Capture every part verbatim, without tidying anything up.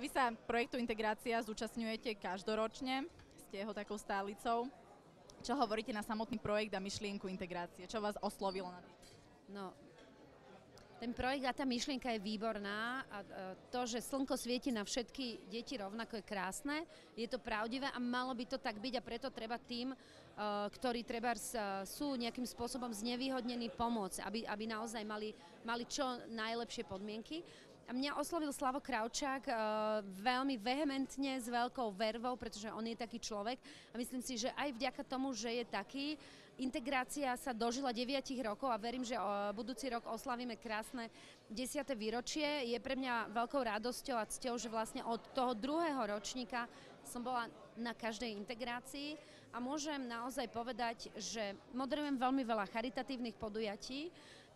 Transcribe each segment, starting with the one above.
vy sa projektu Integrácia zúčastňujete každoročne, ste jeho takou stálicou. Čo hovoríte na samotný projekt a myšlienku integrácie? Čo vás oslovilo na to? No, ten projekt a tá myšlienka je výborná a to, že slnko svieti na všetky deti rovnako je krásne, je to pravdivé a malo by to tak byť a preto treba tým, ktorí treba sú nejakým spôsobom znevýhodnení, pomôcť, aby, aby naozaj mali, mali čo najlepšie podmienky. A mňa oslovil Slavo Kravčák uh, veľmi vehementne, s veľkou vervou, pretože on je taký človek a myslím si, že aj vďaka tomu, že je taký, integrácia sa dožila deviatich rokov a verím, že uh, budúci rok oslavíme krásne desiate výročie. Je pre mňa veľkou radosťou a cťou, že vlastne od toho druhého ročníka som bola na každej integrácii a môžem naozaj povedať, že moderujem veľmi veľa charitatívnych podujatí.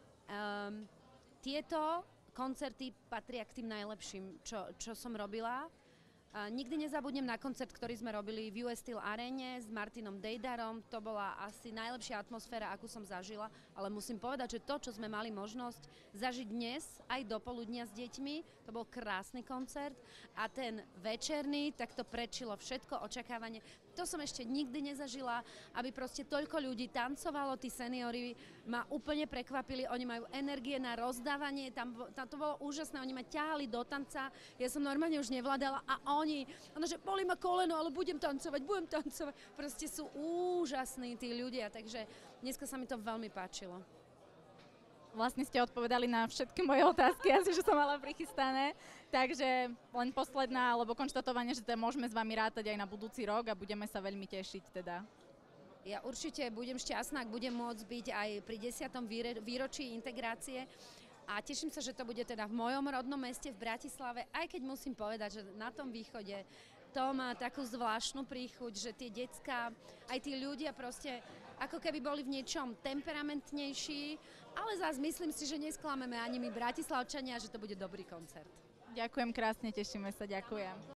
Um, tieto koncerty patria k tým najlepším, čo, čo som robila. A nikdy nezabudnem na koncert, ktorý sme robili v ú es Steel Arene s Martinom Dejdarom. To bola asi najlepšia atmosféra, akú som zažila, ale musím povedať, že to, čo sme mali možnosť zažiť dnes, aj do poludnia s deťmi, to bol krásny koncert a ten večerný, tak to prečilo všetko očakávanie. To som ešte nikdy nezažila, aby proste toľko ľudí tancovalo, tí seniori ma úplne prekvapili, oni majú energie na rozdávanie, tam, tam to bolo úžasné, oni ma ťahali do tanca, ja som normálne už nevládala a oni, ono, že bolí ma koleno, ale budem tancovať, budem tancovať, proste sú úžasní tí ľudia, takže dneska sa mi to veľmi páčilo. Vlastne ste odpovedali na všetky moje otázky, asi, že som mala prichystané. Takže len posledná, alebo konštatovanie, že teda môžeme s vami rátať aj na budúci rok a budeme sa veľmi tešiť teda. Ja určite budem šťastná, ak budem môcť byť aj pri desiatom výročí integrácie. A teším sa, že to bude teda v mojom rodnom meste, v Bratislave, aj keď musím povedať, že na tom východe to má takú zvláštnu príchuť, že tie decká, aj tí ľudia proste ako keby boli v niečom temperamentnejší, ale zás myslím si, že nesklameme ani my Bratislavčania, že to bude dobrý koncert. Ďakujem krásne, tešíme sa, ďakujem.